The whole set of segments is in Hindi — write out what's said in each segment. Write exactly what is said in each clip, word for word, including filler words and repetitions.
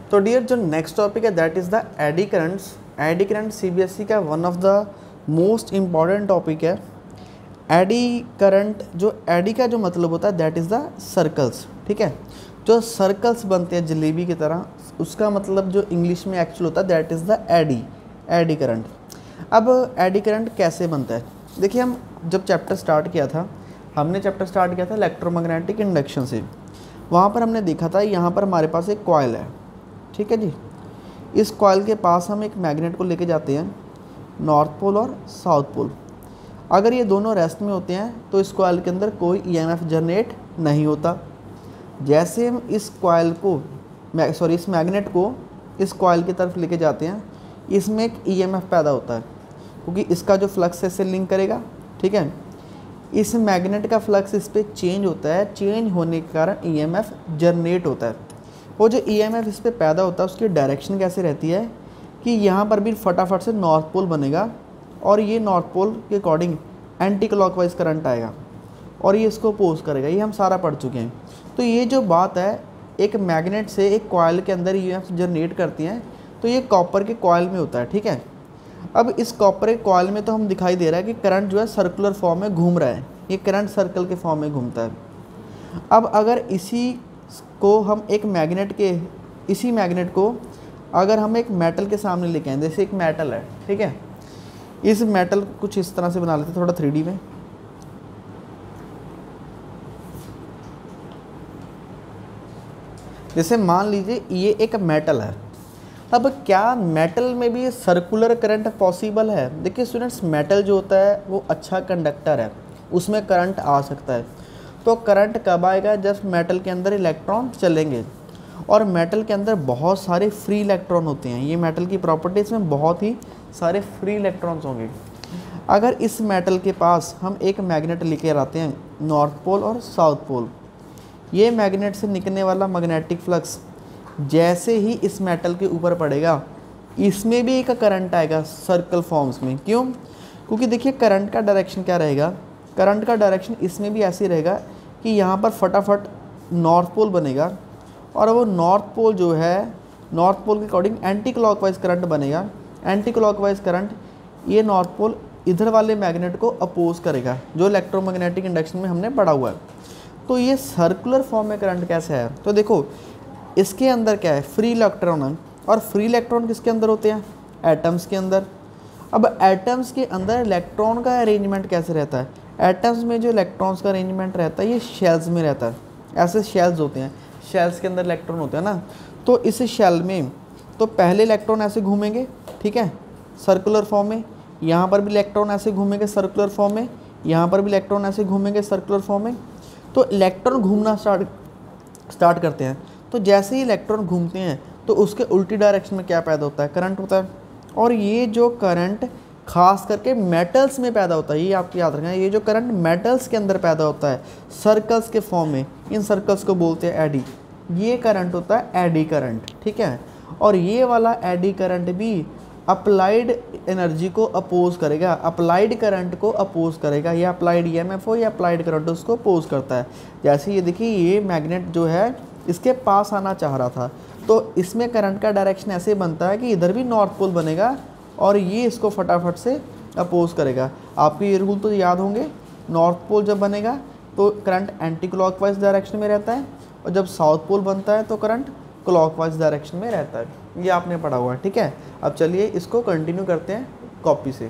तो डियर जो नेक्स्ट टॉपिक है that is the eddy currents. Eddy current CBSE का one of the most important topic है। एडी करंट, जो एडी का जो मतलब होता है दैट इज़ द सर्कल्स, ठीक है। जो सर्कल्स बनते हैं जलेबी की तरह, उसका मतलब जो इंग्लिश में एक्चुअल होता है that is the eddy, eddy current. अब एडी करंट कैसे बनता है, देखिए हम जब चैप्टर स्टार्ट किया था, हमने चैप्टर स्टार्ट किया था इलेक्ट्रोमैग्नेटिक इंडक्शन से। वहाँ पर हमने देखा था यहाँ पर हमारे पास एक कॉइल है, ठीक है जी। इस कॉइल के पास हम एक मैग्नेट को लेके जाते हैं, नॉर्थ पोल और साउथ पोल। अगर ये दोनों रेस्ट में होते हैं तो इस कॉइल के अंदर कोई ईएमएफ जनरेट नहीं होता। जैसे हम इस कॉइल को सॉरी इस मैग्नेट को इस कॉइल की तरफ लेके जाते हैं, इसमें एक ईएमएफ पैदा होता है, क्योंकि इसका जो फ्लक्स है इससे लिंक करेगा, ठीक है। इस मैग्नेट का फ्लक्स इस पर चेंज होता है, चेंज होने के कारण ईएमएफ जनरेट होता है। वो जो ईएमएफ इस पर पैदा होता है उसकी डायरेक्शन कैसे रहती है कि यहाँ पर भी फटाफट से नॉर्थ पोल बनेगा और ये नॉर्थ पोल के अकॉर्डिंग एंटी क्लॉकवाइज करंट आएगा और ये इसको अपोज करेगा। ये हम सारा पढ़ चुके हैं। तो ये जो बात है, एक मैग्नेट से एक कॉइल के अंदर ईएमएफ जनरेट करती हैं, तो ये कॉपर के कॉइल में होता है, ठीक है। अब इस कॉपर के कॉइल में तो हम दिखाई दे रहा है कि करंट जो है सर्कुलर फॉर्म में घूम रहा है, ये करंट सर्कल के फॉर्म में घूमता है। अब अगर इसी को हम एक मैग्नेट के इसी मैग्नेट को अगर हम एक मेटल के सामने लेके आए, जैसे एक मेटल है, ठीक है। इस मेटल को कुछ इस तरह से बना लेते हैं, थोड़ा थ्री डी में। जैसे मान लीजिए ये एक मेटल है। अब क्या मेटल में भी सर्कुलर करंट पॉसिबल है? देखिए स्टूडेंट्स, मेटल जो होता है वो अच्छा कंडक्टर है, उसमें करंट आ सकता है। तो करंट कब आएगा? जब मेटल के अंदर इलेक्ट्रॉन चलेंगे, और मेटल के अंदर बहुत सारे फ्री इलेक्ट्रॉन होते हैं। ये मेटल की प्रॉपर्टीज़ में बहुत ही सारे फ्री इलेक्ट्रॉन्स होंगे। अगर इस मेटल के पास हम एक मैग्नेट लेके आते हैं, नॉर्थ पोल और साउथ पोल, ये मैग्नेट से निकलने वाला मैग्नेटिक फ्लक्स जैसे ही इस मेटल के ऊपर पड़ेगा, इसमें भी एक करंट आएगा सर्कल फॉर्म्स में। क्यों? क्योंकि देखिए करंट का डायरेक्शन क्या रहेगा, करंट का डायरेक्शन इसमें भी ऐसे रहेगा कि यहाँ पर फटाफट नॉर्थ पोल बनेगा और वो नॉर्थ पोल जो है, नॉर्थ पोल के अकॉर्डिंग एंटी क्लॉकवाइज करंट बनेगा। एंटी क्लॉकवाइज करंट ये नॉर्थ पोल इधर वाले मैग्नेट को अपोज करेगा, जो इलेक्ट्रोमैग्नेटिक इंडक्शन में हमने पढ़ा हुआ है। तो ये सर्कुलर फॉर्म में करंट कैसे है? तो देखो इसके अंदर क्या है, फ्री इलेक्ट्रॉन है, और फ्री इलेक्ट्रॉन किसके अंदर होते हैं? एटम्स के अंदर। अब एटम्स के अंदर इलेक्ट्रॉन का अरेंजमेंट कैसे रहता है? एटम्स में जो इलेक्ट्रॉन्स का अरेंजमेंट रहता है ये शेल्स में रहता है। ऐसे शेल्स होते हैं, शेल्स के अंदर इलेक्ट्रॉन होते हैं ना। तो इस शेल में तो पहले इलेक्ट्रॉन ऐसे घूमेंगे, ठीक है, सर्कुलर फॉर्म में। यहाँ पर भी इलेक्ट्रॉन ऐसे घूमेंगे सर्कुलर फॉर्म में, यहाँ पर भी इलेक्ट्रॉन ऐसे घूमेंगे सर्कुलर फॉर्म में। तो इलेक्ट्रॉन घूमना स्टार्ट स्टार्ट करते हैं। तो जैसे ही इलेक्ट्रॉन घूमते हैं तो उसके उल्टी डायरेक्शन में क्या पैदा होता है? करंट होता है। और ये जो करंट खास करके मेटल्स में पैदा होता है, ये आपको याद रखना है। ये जो करंट मेटल्स के अंदर पैदा होता है सर्कल्स के फॉर्म में, इन सर्कल्स को बोलते हैं एडी। ये करंट होता है एडी करंट, ठीक है। और ये वाला एडी करंट भी अप्लाइड एनर्जी को अपोज करेगा, अप्लाइड करंट को अपोज करेगा। या अप्लाइड ईएमएफ हो या अप्लाइड करंट उसको अपोज करता है। जैसे ये देखिए, ये मैग्नेट जो है इसके पास आना चाह रहा था, तो इसमें करंट का डायरेक्शन ऐसे बनता है कि इधर भी नॉर्थ पोल बनेगा और ये इसको फटाफट से अपोज करेगा। आपको ये रूल तो याद होंगे, नॉर्थ पोल जब बनेगा तो करंट एंटी क्लॉकवाइज डायरेक्शन में रहता है, और जब साउथ पोल बनता है तो करंट क्लॉकवाइज डायरेक्शन में रहता है। ये आपने पढ़ा हुआ है, ठीक है। अब चलिए इसको कंटिन्यू करते हैं कॉपी से।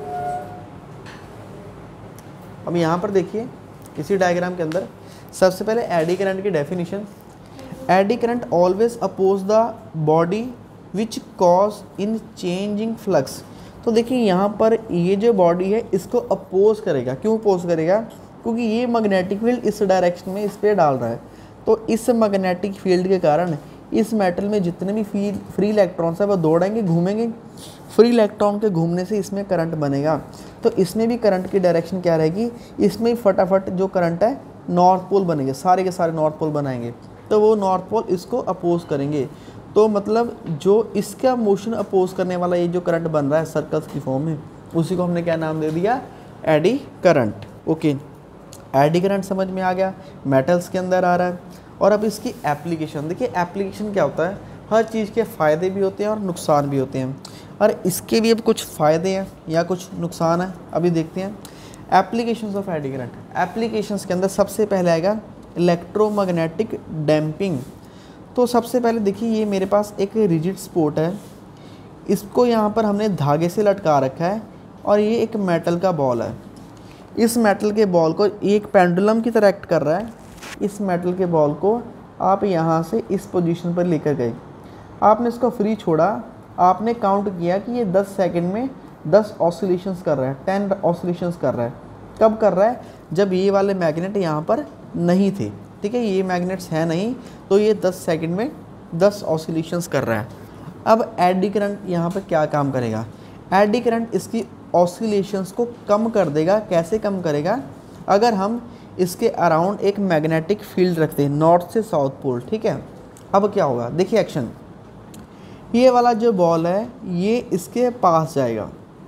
अब यहाँ पर देखिए इसी डायग्राम के अंदर सबसे पहले एडी करंट की definition. Eddy current always oppose the body which cause in changing flux. तो देखिए यहाँ पर ये जो बॉडी है इसको अपोज करेगा। क्यों अपोज करेगा? क्योंकि ये मैग्नेटिक फील्ड इस डायरेक्शन में इस पर डाल रहा है। तो इस मैग्नेटिक फील्ड के कारण इस मेटल में जितने भी फी फ्री इलेक्ट्रॉन्स है वो दौड़ेंगे, घूमेंगे। फ्री इलेक्ट्रॉन के घूमने से इसमें करंट बनेगा। तो इसमें भी करंट की डायरेक्शन क्या रहेगी? इसमें फटाफट जो करंट है नॉर्थ पोल बनेंगे, सारे के सारे नॉर्थ पोल बनाएंगे। तो वो नॉर्थ पोल इसको अपोज करेंगे। तो मतलब जो इसका मोशन अपोज करने वाला ये जो करंट बन रहा है सर्कल्स की फॉर्म में, उसी को हमने क्या नाम दे दिया? Eddy current. Okay, eddy current समझ में आ गया, मेटल्स के अंदर आ रहा है। और अब इसकी एप्लीकेशन देखिए। एप्लीकेशन क्या होता है? हर चीज़ के फ़ायदे भी होते हैं और नुकसान भी होते हैं, और इसके भी अब कुछ फ़ायदे हैं या कुछ नुकसान हैं, अभी देखते हैं। Applications of eddy current, applications के अंदर सबसे पहले आएगा इलेक्ट्रोमैग्नेटिक डैम्पिंग। तो सबसे पहले देखिए, ये मेरे पास एक रिजिड स्पोर्ट है, इसको यहाँ पर हमने धागे से लटका रखा है, और ये एक मेटल का बॉल है। इस मेटल के बॉल को एक पेंडुलम की तरह एक्ट कर रहा है। इस मेटल के बॉल को आप यहाँ से इस पोजीशन पर लेकर गए, आपने इसको फ्री छोड़ा, आपने काउंट किया कि ये दस सेकंड में दस ऑसिलेशंस कर रहा है, टेन ऑसिलेशंस कर रहा है। कब कर रहा है? जब ये वाले मैग्नेट यहाँ पर नहीं थे, ठीक है, ये मैग्नेट्स हैं नहीं, तो ये दस सेकंड में दस ऑसिलेशंस कर रहा है। अब एडी करंट यहाँ पर क्या काम करेगा? एडी करंट इसकी ऑसिलेशंस को कम कर देगा। कैसे कम करेगा? अगर हम इसके अराउंड एक मैग्नेटिक फील्ड रखते हैं नॉर्थ से साउथ पोल, ठीक है। अब क्या होगा? देखिए एक्शन, ये वाला जो बॉल है ये इसके पास जाएगा।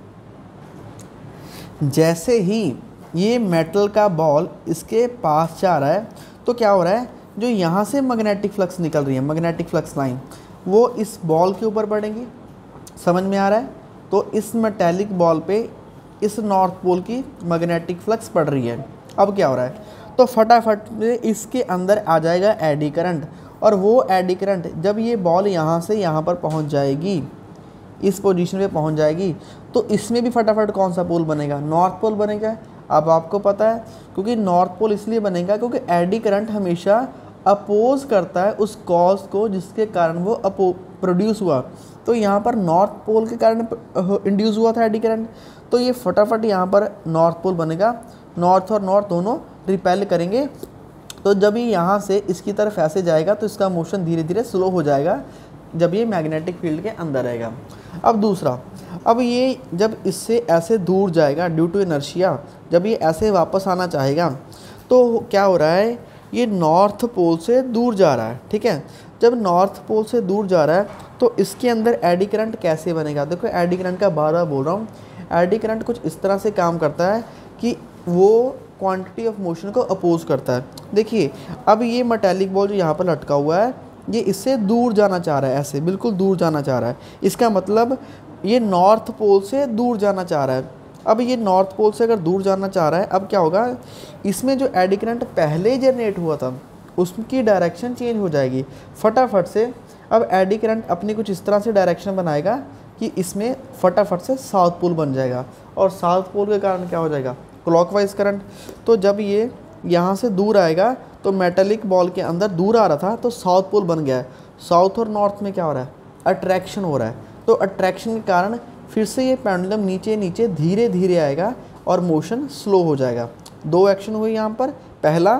जैसे ही ये मेटल का बॉल इसके पास जा रहा है तो क्या हो रहा है, जो यहाँ से मैग्नेटिक फ्लक्स निकल रही है, मैग्नेटिक फ्लक्स लाइन, वो इस बॉल के ऊपर पड़ेंगी। समझ में आ रहा है? तो इस मेटेलिक बॉल पे इस नॉर्थ पोल की मैग्नेटिक फ्लक्स पड़ रही है। अब क्या हो रहा है, तो फटाफट से इसके अंदर आ जाएगा एडी करंट, और वो एडी करंट जब ये बॉल यहाँ से यहाँ पर पहुँच जाएगी, इस पोजीशन पे पहुँच जाएगी, तो इसमें भी फटाफट कौन सा पोल बनेगा? नॉर्थ पोल बनेगा। अब आपको पता है, क्योंकि नॉर्थ पोल इसलिए बनेगा क्योंकि एडी करंट हमेशा अपोज करता है उस कॉज को जिसके कारण वो अपो प्रोड्यूस हुआ। तो यहाँ पर नॉर्थ पोल के कारण इंड्यूस हुआ था एडी करंट, तो ये फटाफट यहाँ पर नॉर्थ पोल बनेगा। नॉर्थ और नॉर्थ दोनों रिपेल करेंगे, तो जब ये यहाँ से इसकी तरफ ऐसे जाएगा तो इसका मोशन धीरे धीरे स्लो हो जाएगा जब ये मैग्नेटिक फील्ड के अंदर रहेगा। अब दूसरा, अब ये जब इससे ऐसे दूर जाएगा ड्यू टू इनर्शिया, जब ये ऐसे वापस आना चाहेगा तो क्या हो रहा है, ये नॉर्थ पोल से दूर जा रहा है, ठीक है। जब नॉर्थ पोल से दूर जा रहा है तो इसके अंदर एडी करंट कैसे बनेगा? देखो, एडी करंट का बार बार बोल रहा हूँ, एडी करंट कुछ इस तरह से काम करता है कि वो क्वांटिटी ऑफ मोशन को अपोज करता है। देखिए, अब ये मेटेलिक बॉल जो यहाँ पर लटका हुआ है, ये इससे दूर जाना चाह रहा है, ऐसे बिल्कुल दूर जाना चाह रहा है। इसका मतलब ये नॉर्थ पोल से दूर जाना चाह रहा है। अब ये नॉर्थ पोल से अगर दूर जाना चाह रहा है, अब क्या होगा, इसमें जो एडी करंट पहले जनरेट हुआ था उसकी डायरेक्शन चेंज हो जाएगी फटाफट से। अब एडी करंट अपनी कुछ इस तरह से डायरेक्शन बनाएगा कि इसमें फटाफट से साउथ पोल बन जाएगा, और साउथ पोल के कारण क्या हो जाएगा, क्लॉकवाइज करंट। तो जब ये यहाँ से दूर आएगा तो मेटेलिक बॉल के अंदर दूर आ रहा था तो साउथ पोल बन गया है। साउथ और नॉर्थ में क्या हो रहा है, अट्रैक्शन हो रहा है, तो अट्रैक्शन के कारण फिर से ये पेंडुलम नीचे नीचे धीरे धीरे आएगा और मोशन स्लो हो जाएगा। दो एक्शन हुए यहाँ पर। पहला,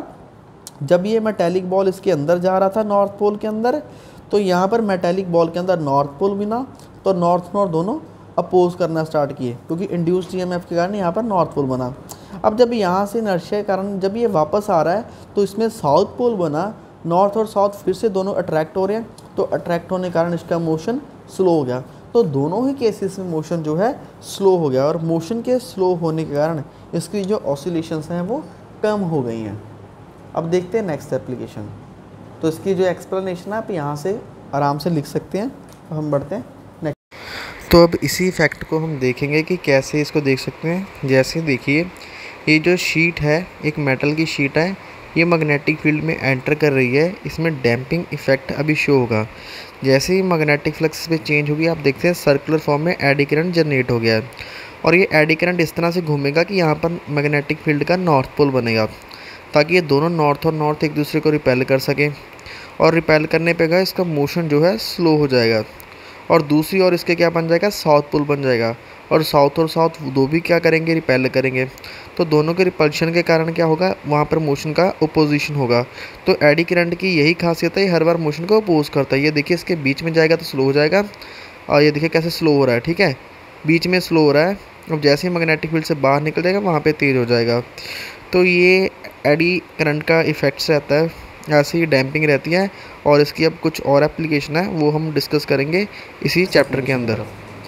जब ये मेटेलिक बॉल इसके अंदर जा रहा था नॉर्थ पोल के अंदर, तो यहाँ पर मेटेलिक बॉल के अंदर नॉर्थ पोल बना, तो नॉर्थ नॉर्थ दोनों अपोज करना स्टार्ट किए, क्योंकि इंड्यूस्ड ईएमएफ के कारण यहाँ पर नॉर्थ पोल बना। अब जब यहाँ से इनर्शिया के कारण जब ये वापस आ रहा है तो इसमें साउथ पोल बना, नॉर्थ और साउथ फिर से दोनों अट्रैक्ट हो रहे हैं, तो अट्रैक्ट होने के कारण इसका मोशन स्लो हो गया। तो दोनों ही केसेस में मोशन जो है स्लो हो गया, और मोशन के स्लो होने के कारण इसकी जो ऑसिलेशंस हैं वो कम हो गई हैं। अब देखते हैं नेक्स्ट एप्लीकेशन। तो इसकी जो एक्सप्लेनेशन है आप यहाँ से आराम से लिख सकते हैं। तो हम बढ़ते हैं नेक्स्ट। तो अब इसी फैक्ट को हम देखेंगे कि कैसे इसको देख सकते हैं। जैसे देखिए, ये जो शीट है एक मेटल की शीट है, ये मैग्नेटिक फील्ड में एंटर कर रही है, इसमें डैम्पिंग इफेक्ट अभी शो होगा। जैसे ही मैग्नेटिक फ्लक्स पे चेंज होगी, आप देखते हैं सर्कुलर फॉर्म में एडी करंट जनरेट हो गया है, और ये एडी करंट इस तरह से घूमेगा कि यहाँ पर मैग्नेटिक फील्ड का नॉर्थ पोल बनेगा, ताकि ये दोनों नॉर्थ और नॉर्थ एक दूसरे को रिपेल कर सकें, और रिपेल करने पे इसका मोशन जो है स्लो हो जाएगा, और दूसरी ओर इसके क्या बन जाएगा, साउथ पोल बन जाएगा, और साउथ और साउथ दो भी क्या करेंगे, रिपेल करेंगे। तो दोनों के रिपल्शन के कारण क्या होगा, वहाँ पर मोशन का ओपोजिशन होगा। तो एडी करंट की यही खासियत है, हर बार मोशन को अपोज करता है। ये देखिए, इसके बीच में जाएगा तो स्लो हो जाएगा, और ये देखिए कैसे स्लो हो रहा है, ठीक है, बीच में स्लो हो रहा है। अब जैसे ही मैग्नेटिक फील्ड से बाहर निकल जाएगा वहाँ पर तेज़ हो जाएगा। तो ये एडी करंट का इफेक्ट्स रहता है, ऐसे ही डैम्पिंग रहती है। और इसकी अब कुछ और एप्लीकेशन है, वो हम डिस्कस करेंगे इसी चैप्टर के अंदर।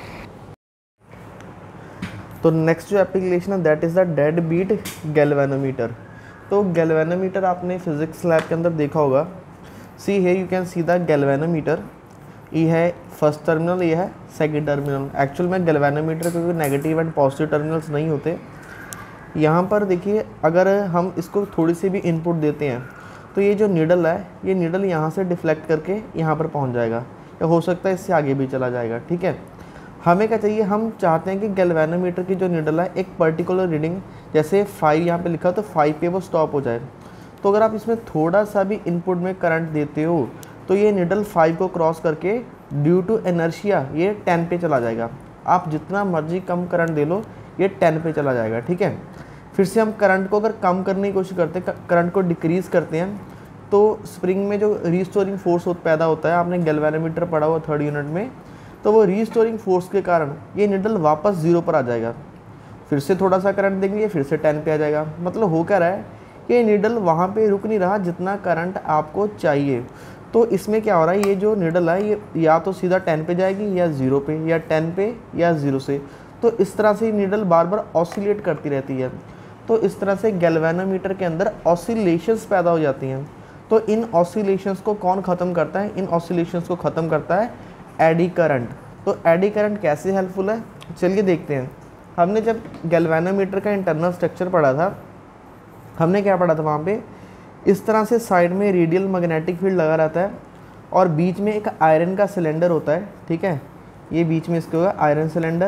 तो नेक्स्ट जो एप्लीकेशन है that is the dead beat galvanometer. तो गैल्वेनोमीटर आपने फिजिक्स लैब के अंदर देखा होगा। See here you can see the galvanometer. ये है फर्स्ट टर्मिनल, ये है सेकंड टर्मिनल। एक्चुअल में गैल्वेनोमीटर के नेगेटिव एंड पॉजिटिव टर्मिनल्स नहीं होते। यहाँ पर देखिए अगर हम इसको थोड़ी सी भी इनपुट देते हैं तो ये जो नीडल है, ये नीडल यहाँ से डिफ्लेक्ट करके यहाँ पर पहुँच जाएगा, या हो सकता है इससे आगे भी चला जाएगा। ठीक है, हमें क्या चाहिए, हम चाहते हैं कि गैल्वेनोमीटर की जो नीडल है एक पर्टिकुलर रीडिंग, जैसे फाइव यहाँ पे लिखा तो फाइव पे वो स्टॉप हो जाए। तो अगर आप इसमें थोड़ा सा भी इनपुट में करंट देते हो तो ये नीडल फाइव को क्रॉस करके ड्यू टू इनर्शिया ये टेन पे चला जाएगा। आप जितना मर्जी कम करंट दे लो ये टेन पे चला जाएगा। ठीक है, फिर से हम करंट को अगर कम करने की कोशिश करते हैं, करंट को डिक्रीज़ करते हैं, तो स्प्रिंग में जो रीस्टोरिंग फोर्स पैदा होता है, आपने गैल्वेनोमीटर पढ़ा हुआ थर्ड यूनिट में, तो वो रीस्टोरिंग फोर्स के कारण ये नीडल वापस ज़ीरो पर आ जाएगा। फिर से थोड़ा सा करंट देंगे, फिर से टेन पे आ जाएगा। मतलब हो क्या रहा है, ये नीडल वहाँ पे रुक नहीं रहा जितना करंट आपको चाहिए। तो इसमें क्या हो रहा है, ये जो नीडल है ये या तो सीधा टेन पे जाएगी या ज़ीरो पे, या टेन पे या ज़ीरो से। तो इस तरह से नीडल बार बार ऑसिलेट करती रहती है। तो इस तरह से गैल्वेनोमीटर के अंदर ऑसिलेशंस पैदा हो जाती हैं। तो इन ऑसिलेशंस को कौन ख़त्म करता है, इन ऑसिलेशंस को ख़त्म करता है एडी करंट। तो एडी करंट कैसे हेल्पफुल है, चलिए देखते हैं। हमने जब गैल्वेनोमीटर का इंटरनल स्ट्रक्चर पढ़ा था, हमने क्या पढ़ा था वहाँ पे, इस तरह से साइड में रेडियल मैग्नेटिक फील्ड लगा रहता है और बीच में एक आयरन का सिलेंडर होता है। ठीक है, ये बीच में इसके होगा आयरन सिलेंडर।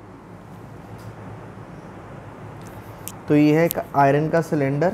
तो ये है एक आयरन का सिलेंडर।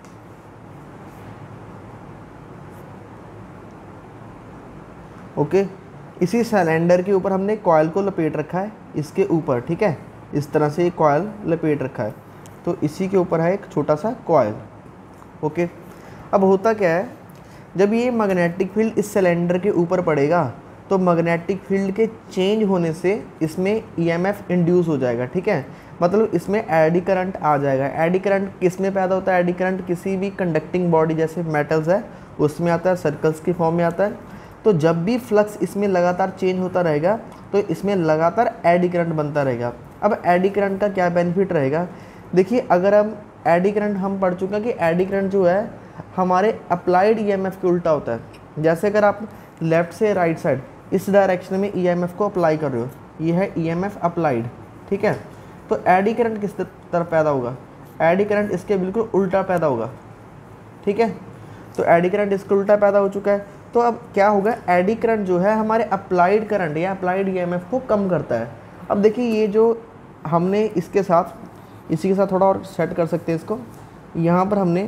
ओके, इसी सिलेंडर के ऊपर हमने कॉइल को लपेट रखा है, इसके ऊपर। ठीक है, इस तरह से ये कॉइल लपेट रखा है, तो इसी के ऊपर है एक छोटा सा कॉइल। ओके, अब होता क्या है, जब ये मैग्नेटिक फील्ड इस सिलेंडर के ऊपर पड़ेगा तो मैग्नेटिक फील्ड के चेंज होने से इसमें ईएमएफ इंड्यूस हो जाएगा। ठीक है, मतलब इसमें एडी करंट आ जाएगा। एडी करंट किस में पैदा होता है, एडी करंट किसी भी कंडक्टिंग बॉडी जैसे मेटल्स है उसमें आता है, सर्कल्स की फॉर्म में आता है। तो जब भी फ्लक्स इसमें लगातार चेंज होता रहेगा तो इसमें लगातार एडी करंट बनता रहेगा। अब एडी करंट का क्या बेनिफिट रहेगा, देखिए अगर हम एडी करंट हम पढ़ चुके हैं कि एडी करंट जो है हमारे अप्लाइड ईएमएफ के उल्टा होता है। जैसे अगर आप लेफ़्ट से राइट साइड इस डायरेक्शन में ईएमएफ को अप्लाई कर रहे हो, ये है ईएमएफ अप्लाइड। ठीक है, तो एडी करंट किस तरफ पैदा होगा, एडी करंट इसके बिल्कुल उल्टा पैदा होगा। ठीक है, तो एडी करंट इसके उल्टा पैदा हो चुका है। तो अब क्या होगा, एडी करंट जो है हमारे अप्लाइड करंट या अप्लाइड ईएमएफ को कम करता है। अब देखिए ये जो हमने इसके साथ इसी के साथ थोड़ा और सेट कर सकते हैं इसको, यहाँ पर हमने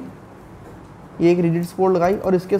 ये एक रिजिड सपोर्ट लगाई और इसके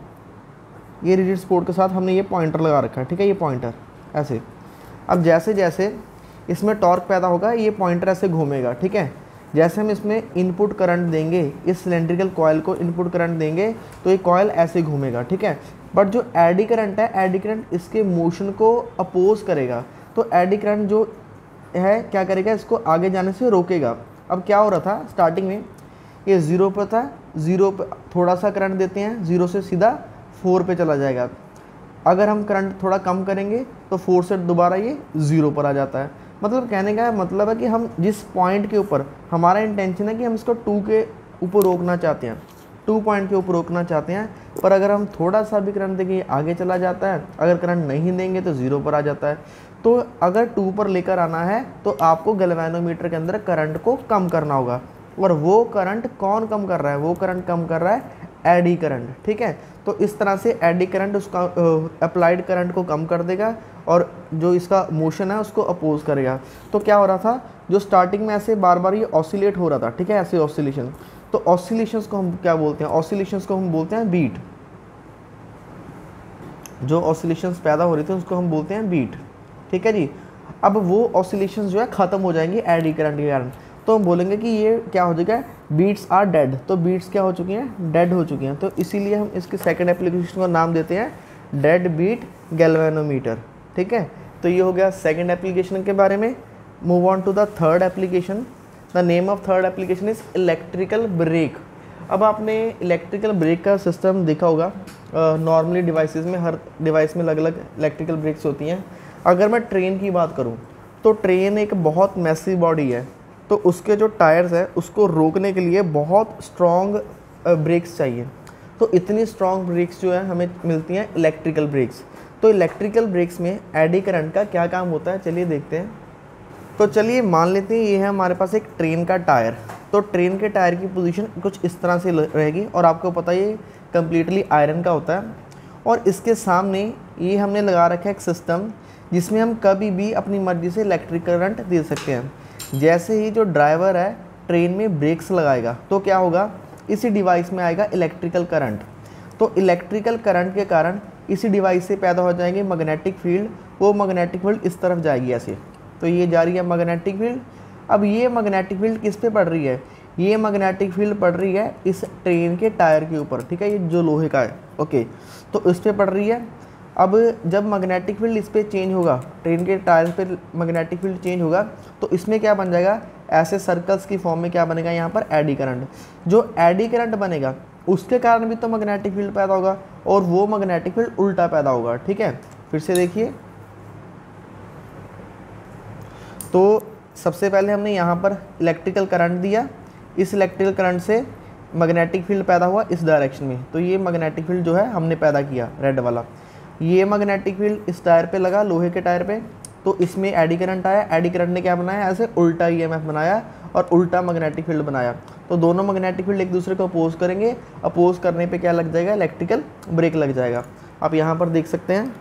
साथ ये रिजिड सपोर्ट के साथ हमने ये पॉइंटर लगा रखा है। ठीक है, ये पॉइंटर ऐसे। अब जैसे जैसे इसमें टॉर्क पैदा होगा ये पॉइंटर ऐसे घूमेगा। ठीक है, जैसे हम इसमें इनपुट करंट देंगे, इस सिलेंड्रिकल कॉयल को इनपुट करंट देंगे तो ये कॉयल ऐसे घूमेगा। ठीक है, बट जो एडी करंट है, एडी करंट इसके मोशन को अपोज करेगा। तो एडी करंट जो है क्या करेगा, इसको आगे जाने से रोकेगा। अब क्या हो रहा था, स्टार्टिंग में ये ज़ीरो पर था, ज़ीरो पर थोड़ा सा करंट देते हैं, ज़ीरो से सीधा फोर पे चला जाएगा। अगर हम करंट थोड़ा कम करेंगे तो फोर से दोबारा ये ज़ीरो पर आ जाता है। मतलब कहने का मतलब है कि हम जिस पॉइंट के ऊपर हमारा इंटेंशन है कि हम इसको टू के ऊपर रोकना चाहते हैं, टू पॉइंट के ऊपर रोकना चाहते हैं, पर अगर हम थोड़ा सा भी करंट देंगे आगे चला जाता है, अगर करंट नहीं देंगे तो ज़ीरो पर आ जाता है। तो अगर टू पर लेकर आना है तो आपको गैल्वेनोमीटर के अंदर करंट को कम करना होगा। और वो करंट कौन कम कर रहा है, वो करंट कम कर रहा है एडी करंट। ठीक है, तो इस तरह से एडी करंट उसका अप्लाइड करंट को कम कर देगा और जो इसका मोशन है उसको अपोज करेगा। तो क्या हो रहा था, जो स्टार्टिंग में ऐसे बार बार ये ऑसिलेट हो रहा था। ठीक है, ऐसे ऑसिलेशन, तो ऑसिलेशंस को हम क्या बोलते हैं, ऑसिलेशंस को हम बोलते हैं बीट। जो ऑसिलेशंस पैदा हो रही थी उसको हम बोलते हैं बीट। ठीक है जी, अब वो ऑसिलेशंस जो है ख़त्म हो जाएंगी एडी करंट के कारण, तो हम बोलेंगे कि ये क्या हो चुका है, बीट्स आर डेड। तो बीट्स क्या हो चुकी हैं, डेड हो चुकी हैं। तो इसीलिए हम इसके सेकंड एप्लीकेशन का नाम देते हैं डेड बीट गैल्वेनोमीटर। ठीक है, तो ये हो गया सेकंड एप्लीकेशन के बारे में। Move on to the third application. The name of third application is electrical brake. अब आपने इलेक्ट्रिकल ब्रेक का सिस्टम देखा होगा, नॉर्मली डिवाइसेस में, हर डिवाइस में अलग अलग इलेक्ट्रिकल ब्रेक्स होती हैं। अगर मैं ट्रेन की बात करूं तो ट्रेन एक बहुत मैसिव बॉडी है, तो उसके जो टायर्स हैं उसको रोकने के लिए बहुत स्ट्रॉन्ग ब्रेक्स चाहिए। तो इतनी स्ट्रॉन्ग ब्रेक्स जो है हमें मिलती हैं इलेक्ट्रिकल ब्रेक्स। तो इलेक्ट्रिकल ब्रेक्स में एडी करंट का क्या काम होता है, चलिए देखते हैं। तो चलिए मान लेते हैं ये है हमारे पास एक ट्रेन का टायर। तो ट्रेन के टायर की पोजीशन कुछ इस तरह से रहेगी और आपको पता है ये कम्प्लीटली आयरन का होता है। और इसके सामने ये हमने लगा रखा है एक सिस्टम जिसमें हम कभी भी अपनी मर्ज़ी से इलेक्ट्रिक करंट दे सकते हैं। जैसे ही जो ड्राइवर है ट्रेन में ब्रेक्स लगाएगा तो क्या होगा, इसी डिवाइस में आएगा इलेक्ट्रिकल करंट। तो इलेक्ट्रिकल करंट के कारण इसी डिवाइस से पैदा हो जाएंगे मैग्नेटिक फील्ड। वो मैग्नेटिक फील्ड इस तरफ जाएगी ऐसे, तो ये जा रही है मैग्नेटिक फील्ड। अब ये मैग्नेटिक फील्ड किस पे पड़ रही है, ये मैग्नेटिक फील्ड पड़ रही है इस ट्रेन के टायर के ऊपर, ठीक है, ये जो लोहे का है, ओके, तो इस पर पड़ रही है। अब जब मैग्नेटिक फील्ड इस पर चेंज होगा, ट्रेन के टायर पे मैग्नेटिक फील्ड चेंज होगा, तो इसमें क्या बन जाएगा, ऐसे सर्कल्स की फॉर्म में क्या बनेगा यहाँ पर, एडी करंट। जो एडी करंट बनेगा उसके कारण भी तो मैग्नेटिक फील्ड पैदा होगा और वो मैग्नेटिक फील्ड उल्टा पैदा होगा, ठीक है। फिर से देखिए, तो सबसे पहले हमने यहाँ पर इलेक्ट्रिकल करंट दिया, इस इलेक्ट्रिकल करंट से मैग्नेटिक फील्ड पैदा हुआ इस डायरेक्शन में, तो ये मैग्नेटिक फील्ड जो है हमने पैदा किया रेड वाला। ये मैग्नेटिक फील्ड इस टायर पे लगा, लोहे के टायर पे, तो इसमें एडी करंट आया। एडी करंट ने क्या बनाया, ऐसे उल्टा ईएमएफ बनाया और उल्टा मैग्नेटिक फील्ड बनाया। तो दोनों मैग्नेटिक फील्ड एक दूसरे को अपोज करेंगे, अपोज करने पे क्या लग जाएगा, इलेक्ट्रिकल ब्रेक लग जाएगा। आप यहाँ पर देख सकते हैं,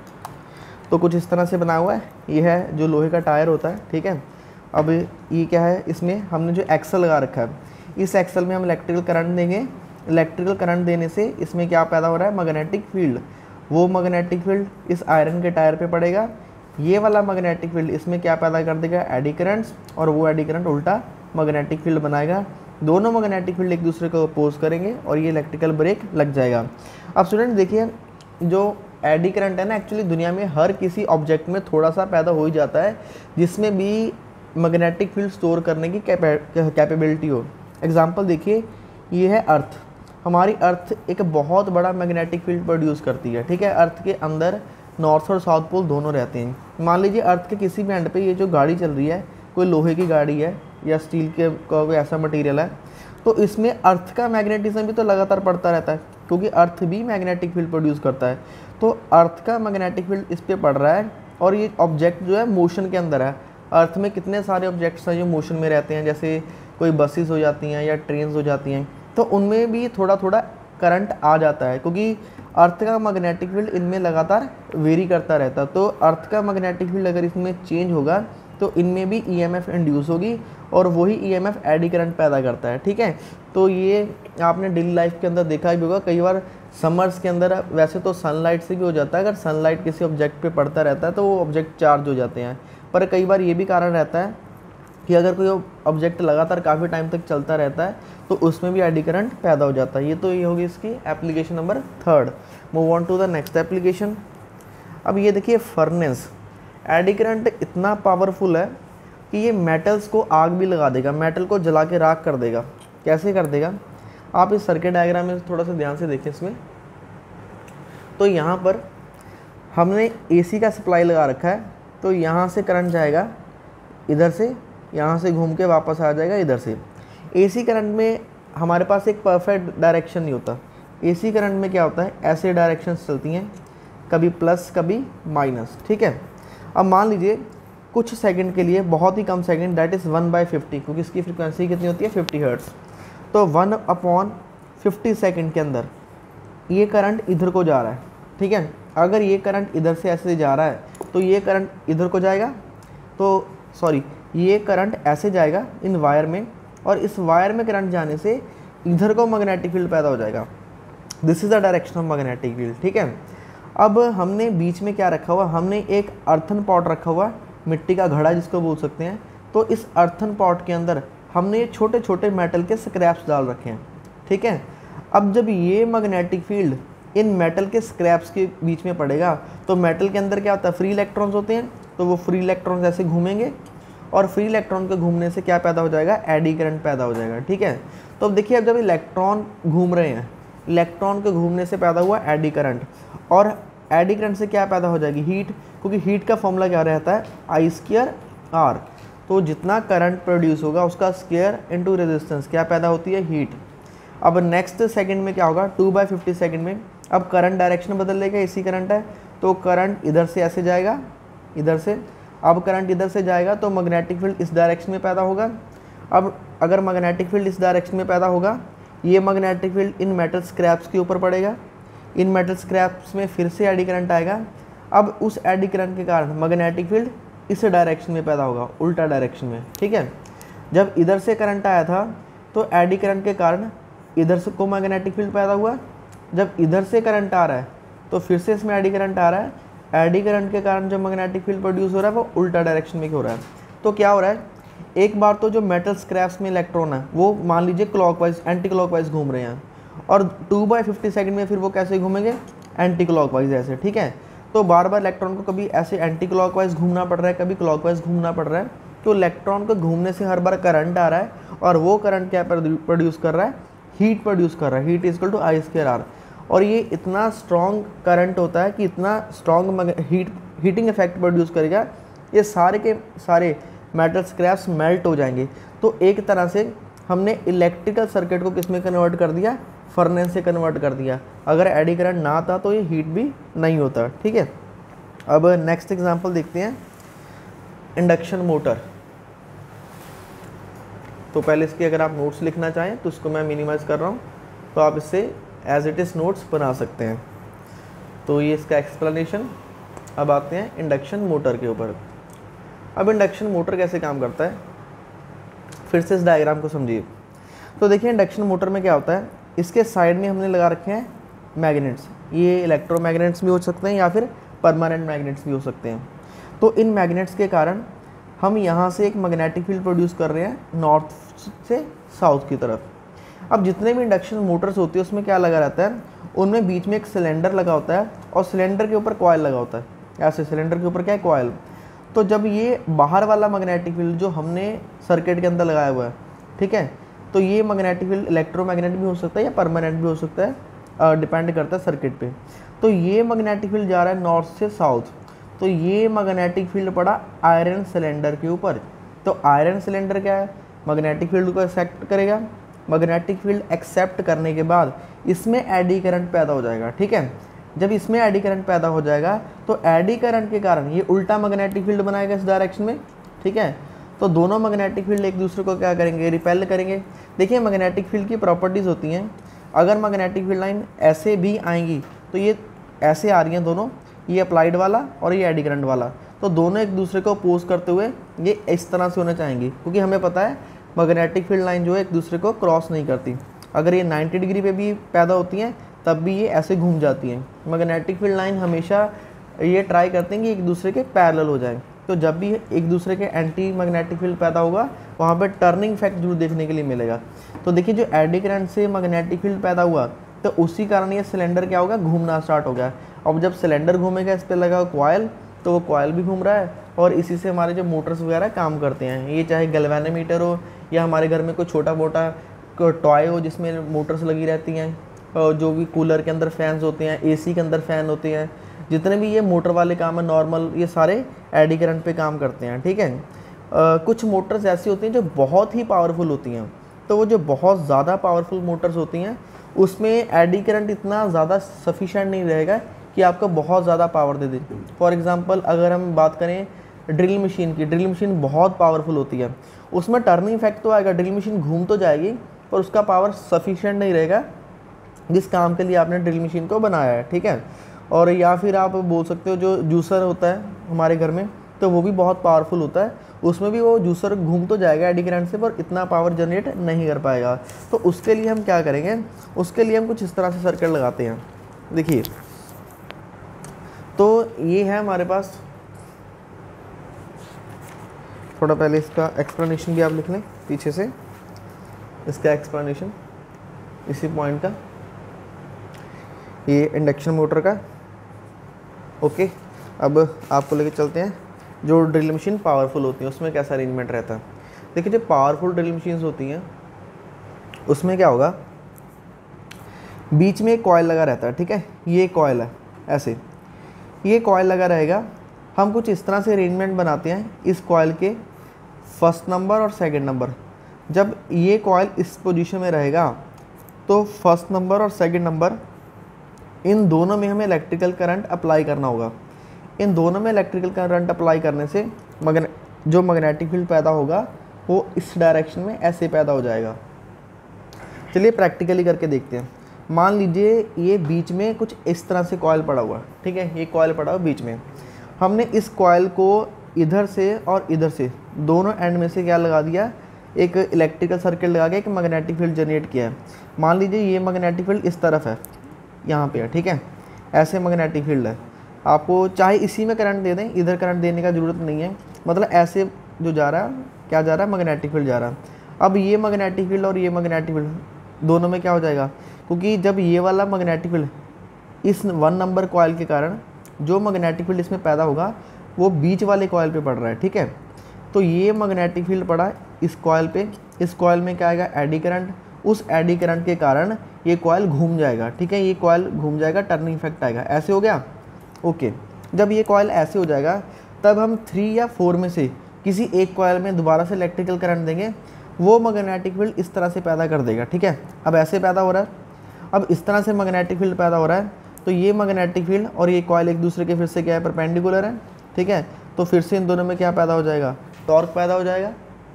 तो कुछ इस तरह से बना हुआ है, ये है जो लोहे का टायर होता है, ठीक है। अब ये क्या है, इसमें हमने जो एक्सल लगा रखा है, इस एक्सल में हम इलेक्ट्रिकल करंट देंगे। इलेक्ट्रिकल करंट देने से इसमें क्या पैदा हो रहा है, मैग्नेटिक फील्ड। वो मैग्नेटिक फील्ड इस आयरन के टायर पे पड़ेगा, ये वाला मैग्नेटिक फील्ड इसमें क्या पैदा कर देगा, एडी करंट्स, और वो एडी करंट उल्टा मैग्नेटिक फील्ड बनाएगा। दोनों मैग्नेटिक फील्ड एक दूसरे को अपोज करेंगे और ये इलेक्ट्रिकल ब्रेक लग जाएगा। अब स्टूडेंट देखिए, जो एडी करंट है ना, एक्चुअली दुनिया में हर किसी ऑब्जेक्ट में थोड़ा सा पैदा हो ही जाता है जिसमें भी मैग्नेटिक फील्ड स्टोर करने की कैपेबिलिटी हो। एग्जांपल देखिए, ये है अर्थ। हमारी अर्थ एक बहुत बड़ा मैग्नेटिक फील्ड प्रोड्यूस करती है, ठीक है। अर्थ के अंदर नॉर्थ और साउथ पोल दोनों रहते हैं। मान लीजिए अर्थ के किसी भी एंड पे ये जो गाड़ी चल रही है, कोई लोहे की गाड़ी है या स्टील के का कोई ऐसा मटेरियल है, तो इसमें अर्थ का मैग्नेटिज्म भी तो लगातार बढ़ता रहता है, क्योंकि अर्थ भी मैग्नेटिक फील्ड प्रोड्यूस करता है। तो अर्थ का मैग्नेटिक फील्ड इस पर पड़ रहा है और ये ऑब्जेक्ट जो है मोशन के अंदर है। अर्थ में कितने सारे ऑब्जेक्ट्स हैं जो मोशन में रहते हैं, जैसे कोई बसेस हो जाती हैं या ट्रेन्स हो जाती हैं, तो उनमें भी थोड़ा थोड़ा करंट आ जाता है, क्योंकि अर्थ का मैग्नेटिक फील्ड इनमें लगातार वेरी करता रहता है। तो अर्थ का मैग्नेटिक फील्ड अगर इसमें चेंज होगा तो इनमें भी ईएमएफ इंड्यूस होगी और वही ईएमएफ एडी करंट पैदा करता है, ठीक है। तो ये आपने डेली लाइफ के अंदर देखा भी होगा, कई बार समर्स के अंदर वैसे तो सनलाइट से भी हो जाता है, अगर सनलाइट किसी ऑब्जेक्ट पे पड़ता रहता है तो वो ऑब्जेक्ट चार्ज हो जाते हैं। पर कई बार ये भी कारण रहता है कि अगर कोई ऑब्जेक्ट लगातार काफ़ी टाइम तक चलता रहता है तो उसमें भी एडी करंट पैदा हो जाता है। ये तो ये होगी इसकी application number third. Move on to the next application. अब ये देखिए फर्नेस। एडी करंट इतना पावरफुल है कि ये मेटल्स को आग भी लगा देगा, मेटल को जला के राख कर देगा। कैसे कर देगा, आप इस सर्किट डायग्राम में थोड़ा सा ध्यान से देखें इसमें। तो यहाँ पर हमने एसी का सप्लाई लगा रखा है, तो यहाँ से करंट जाएगा इधर से, यहाँ से घूम के वापस आ जाएगा इधर से। एसी करंट में हमारे पास एक परफेक्ट डायरेक्शन नहीं होता। एसी करंट में क्या होता है, ऐसे डायरेक्शंस चलती हैं, कभी प्लस कभी माइनस, ठीक है। अब मान लीजिए कुछ सेकंड के लिए, बहुत ही कम second, that is one by fifty, क्योंकि इसकी फ्रिक्वेंसी कितनी होती है, फिफ्टी हर्ट्स। तो वन अपॉन फिफ्टी सेकंड के अंदर ये करंट इधर को जा रहा है, ठीक है। अगर ये करंट इधर से ऐसे जा रहा है तो ये करंट इधर को जाएगा, तो सॉरी ये करंट ऐसे जाएगा इन वायर में, और इस वायर में करंट जाने से इधर को मैग्नेटिक फील्ड पैदा हो जाएगा। This is the direction of magnetic field, ठीक है। अब हमने बीच में क्या रखा हुआ, हमने एक अर्थन पॉट रखा हुआ, मिट्टी का घड़ा जिसको बोल सकते हैं। तो इस अर्थन पॉट के अंदर हमने ये छोटे छोटे मेटल के स्क्रैप्स डाल रखे हैं, ठीक है। अब जब ये मैग्नेटिक फील्ड इन मेटल के स्क्रैप्स के बीच में पड़ेगा तो मेटल के अंदर क्या होता है, फ्री इलेक्ट्रॉन्स होते हैं, तो वो फ्री इलेक्ट्रॉन्स ऐसे घूमेंगे और फ्री इलेक्ट्रॉन के घूमने से क्या पैदा हो जाएगा, एडी करंट पैदा हो जाएगा, ठीक है। तो अब देखिए, अब जब इलेक्ट्रॉन घूम रहे हैं, इलेक्ट्रॉन के घूमने से पैदा हुआ एडी करंट, और एडी करंट से क्या पैदा हो जाएगी, हीट, क्योंकि हीट का फॉर्मूला क्या रहता है, आई स्क्वायर आर। तो जितना करंट प्रोड्यूस होगा उसका स्क्वायर इनटू रेजिस्टेंस, क्या पैदा होती है, हीट। अब नेक्स्ट सेकंड में क्या होगा, टू बाई फिफ्टी सेकेंड में अब करंट डायरेक्शन बदल लेगा, एसी करंट है, तो करंट इधर से ऐसे जाएगा, इधर से। अब करंट इधर से जाएगा तो मैग्नेटिक फील्ड इस डायरेक्शन में पैदा होगा। अब अगर मैग्नेटिक फील्ड इस डायरेक्शन में पैदा होगा, ये मैग्नेटिक फील्ड इन मेटल स्क्रैप्स के ऊपर पड़ेगा, इन मेटल स्क्रैप्स में फिर से एडी करंट आएगा। अब उस एडी करंट के कारण मैग्नेटिक फील्ड इस डायरेक्शन में पैदा होगा, उल्टा डायरेक्शन में, ठीक है। जब इधर से करंट आया था तो एडी करंट के कारण इधर से को मैग्नेटिक फील्ड पैदा हुआ। जब इधर से करंट आ रहा है तो फिर से इसमें एडी करंट आ रहा है। एडी करंट के कारण जो मैग्नेटिक फील्ड प्रोड्यूस हो रहा है वो उल्टा डायरेक्शन में हो रहा है। तो क्या हो रहा है, एक बार तो जो मेटल स्क्रैप्स में इलेक्ट्रॉन है वो मान लीजिए क्लॉकवाइज एंटी क्लॉकवाइज घूम रहे हैं, और टू बाई फिफ्टी सेकेंड में फिर वो कैसे घूमेंगे, एंटी क्लॉकवाइज ऐसे, ठीक है। तो बार बार इलेक्ट्रॉन को कभी ऐसे एंटी क्लॉकवाइज घूमना पड़ रहा है, कभी क्लॉकवाइज घूमना पड़ रहा है। तो इलेक्ट्रॉन को घूमने से हर बार करंट आ रहा है, और वो करंट क्या प्रोड्यूस कर रहा है, हीट प्रोड्यूस कर रहा है। Heat equal to I square R. और ये इतना स्ट्रॉन्ग करंट होता है कि इतना strong heat heating effect produce करेगा, ये सारे के सारे मेटल स्क्रैप्स मेल्ट हो जाएंगे। तो एक तरह से हमने इलेक्ट्रिकल सर्किट को किस में कन्वर्ट कर दिया, फर्नेस से कन्वर्ट कर दिया। अगर एडी करंट ना था तो ये हीट भी नहीं होता, ठीक है। अब नेक्स्ट एग्जांपल देखते हैं, इंडक्शन मोटर। तो पहले इसके अगर आप नोट्स लिखना चाहें तो उसको मैं मिनिमाइज कर रहा हूँ, तो आप इससे एज इट इज़ नोट्स बना सकते हैं। तो ये इसका एक्सप्लेनेशन। अब आते हैं इंडक्शन मोटर के ऊपर। अब इंडक्शन मोटर कैसे काम करता है, फिर से इस डायग्राम को समझिए। तो देखिए इंडक्शन मोटर में क्या होता है, इसके साइड में हमने लगा रखे हैं मैग्नेट्स। ये इलेक्ट्रोमैग्नेट्स भी हो सकते हैं या फिर परमानेंट मैग्नेट्स भी हो सकते हैं। तो इन मैग्नेट्स के कारण हम यहाँ से एक मैग्नेटिक फील्ड प्रोड्यूस कर रहे हैं नॉर्थ से साउथ की तरफ। अब जितने भी इंडक्शन मोटर्स होती है उसमें क्या लगा रहता है, उनमें बीच में एक सिलेंडर लगा होता है, और सिलेंडर के ऊपर कॉइल लगा होता है। ऐसे सिलेंडर के ऊपर क्या है, कॉइल। तो जब ये बाहर वाला मैग्नेटिक फील्ड जो हमने सर्किट के अंदर लगाया हुआ है, ठीक है, तो ये मैग्नेटिक फील्ड इलेक्ट्रोमैग्नेट भी हो सकता है या परमानेंट भी हो सकता है, डिपेंड करता है सर्किट पे। तो ये मैग्नेटिक फील्ड जा रहा है नॉर्थ से साउथ, तो ये मैग्नेटिक फील्ड पड़ा आयरन सिलेंडर के ऊपर। तो आयरन सिलेंडर क्या है, मैग्नेटिक फील्ड को एक्सेप्ट करेगा। मैग्नेटिक फील्ड एक्सेप्ट करने के बाद इसमें एडी करंट पैदा हो जाएगा, ठीक है। जब इसमें एडी करंट पैदा हो जाएगा तो एडी करंट के कारण ये उल्टा मैग्नेटिक फील्ड बनाएगा इस डायरेक्शन में, ठीक है। तो दोनों मैग्नेटिक फील्ड एक दूसरे को क्या करेंगे, रिपेल करेंगे। देखिए मैग्नेटिक फील्ड की प्रॉपर्टीज़ होती हैं, अगर मैग्नेटिक फील्ड लाइन ऐसे भी आएंगी तो ये ऐसे आ रही हैं दोनों, ये अप्लाइड वाला और ये एडी करंट वाला, तो दोनों एक दूसरे को अपोज करते हुए ये इस तरह से होना चाहेंगी, क्योंकि हमें पता है मैग्नेटिक फील्ड लाइन जो है एक दूसरे को क्रॉस नहीं करती। अगर ये नाइन्टी डिग्री पे भी पैदा होती हैं तब भी ये ऐसे घूम जाती हैं। मैग्नेटिक फील्ड लाइन हमेशा ये ट्राई करते हैं कि एक दूसरे के पैरेलल हो जाए। तो जब भी एक दूसरे के एंटी मैग्नेटिक फील्ड पैदा होगा वहाँ पे टर्निंग इफेक्ट जरूर देखने के लिए मिलेगा। तो देखिए जो एडी करंट से मैग्नेटिक फील्ड पैदा हुआ तो उसी कारण ये सिलेंडर क्या होगा, घूमना स्टार्ट हो गया। अब जब सिलेंडर घूमेगा इस पर लगा कॉयल, तो वो कॉयल भी घूम रहा है, और इसी से हमारे जो मोटर्स वगैरह काम करते हैं। ये चाहे गैल्वेनोमीटर हो या हमारे घर में कोई छोटा मोटा टॉय हो जिसमें मोटर्स लगी रहती हैं, और जो भी कूलर के अंदर फैंस होते हैं, एसी के अंदर फ़ैन होते हैं, जितने भी ये मोटर वाले काम है नॉर्मल, ये सारे एडी करंट पे काम करते हैं, ठीक है। आ, कुछ मोटर्स ऐसी होती हैं जो बहुत ही पावरफुल होती हैं। तो वो जो बहुत ज़्यादा पावरफुल मोटर्स होती हैं उसमें एडी करंट इतना ज़्यादा सफिशेंट नहीं रहेगा कि आपको बहुत ज़्यादा पावर दे दे। फॉर एग्ज़ाम्पल अगर हम बात करें ड्रिल मशीन की, ड्रिल मशीन बहुत पावरफुल होती है, उसमें टर्निंग इफेक्ट तो आएगा, ड्रिल मशीन घूम तो जाएगी पर उसका पावर सफिशेंट नहीं रहेगा जिस काम के लिए आपने ड्रिल मशीन को बनाया है, ठीक है। और या फिर आप बोल सकते हो जो जूसर होता है हमारे घर में, तो वो भी बहुत पावरफुल होता है, उसमें भी वो जूसर घूम तो जाएगा एडी करंट से पर इतना पावर जनरेट नहीं कर पाएगा। तो उसके लिए हम क्या करेंगे, उसके लिए हम कुछ इस तरह से सर्किट लगाते हैं। देखिए तो ये है हमारे पास, थोड़ा पहले इसका एक्सप्लेनेशन भी आप लिख लें पीछे से, इसका एक्सप्लेनेशन इसी पॉइंट का, ये इंडक्शन मोटर का। ओके, अब आपको लेके चलते हैं जो ड्रिल मशीन पावरफुल होती है उसमें कैसा अरेंजमेंट रहता है। देखिए जो पावरफुल ड्रिल मशीन्स होती हैं उसमें क्या होगा, बीच में एक कॉइल लगा रहता है, ठीक है। ये कॉइल है ऐसे, ये कॉइल लगा रहेगा। हम कुछ इस तरह से अरेंजमेंट बनाते हैं इस कॉइल के फर्स्ट नंबर और सेकंड नंबर। जब ये कॉइल इस पोजीशन में रहेगा तो फर्स्ट नंबर और सेकंड नंबर इन दोनों में हमें इलेक्ट्रिकल करंट अप्लाई करना होगा। इन दोनों में इलेक्ट्रिकल करंट अप्लाई करने से मगन जो मैग्नेटिक फील्ड पैदा होगा वो इस डायरेक्शन में ऐसे पैदा हो जाएगा। चलिए प्रैक्टिकली करके देखते हैं। मान लीजिए ये बीच में कुछ इस तरह से कॉइल पड़ा हुआ है, ठीक है, ये कॉइल पड़ा हुआ बीच में। हमने इस कॉइल को इधर से और इधर से दोनों एंड में से क्या लगा दिया, एक इलेक्ट्रिकल सर्किट लगा के एक मैग्नेटिक फील्ड जनरेट किया है। मान लीजिए ये मैग्नेटिक फील्ड इस तरफ है, यहाँ पे है, ठीक है, ऐसे मैग्नेटिक फील्ड है। आपको चाहे इसी में करंट दे दें, इधर करंट देने का ज़रूरत नहीं है, मतलब ऐसे जो जा रहा है, क्या जा रहा है, मैग्नेटिक फील्ड जा रहा है। अब ये मैग्नेटिक फील्ड और ये मैग्नेटिक फील्ड दोनों में क्या हो जाएगा, क्योंकि जब ये वाला मैग्नेटिक फील्ड इस वन नंबर कॉइल के कारण जो मैग्नेटिक फील्ड इसमें पैदा होगा वो बीच वाले कॉइल पे पड़ रहा है, ठीक है। तो ये मैग्नेटिक फील्ड पड़ा इस कॉइल पे, इस कॉइल में क्या आएगा, एडी करंट। उस एडी करंट के कारण ये कॉइल घूम जाएगा, ठीक है, ये कॉइल घूम जाएगा, टर्निंग इफेक्ट आएगा, ऐसे हो गया, ओके। जब ये कॉइल ऐसे हो जाएगा तब हम थ्री या फोर में से किसी एक कॉइल में दोबारा से इलेक्ट्रिकल करंट देंगे, वो मैग्नेटिक फील्ड इस तरह से पैदा कर देगा, ठीक है। अब ऐसे पैदा हो रहा है, अब इस तरह से मैग्नेटिक फील्ड पैदा हो रहा है, तो ये मैग्नेटिक फील्ड और ये कॉइल एक दूसरे के फिर से क्या है, परपेंडिकुलर है, ठीक है। तो फिर से इन दोनों में क्या पैदा हो जाएगा, टॉर्क पैदा हो जाएगा।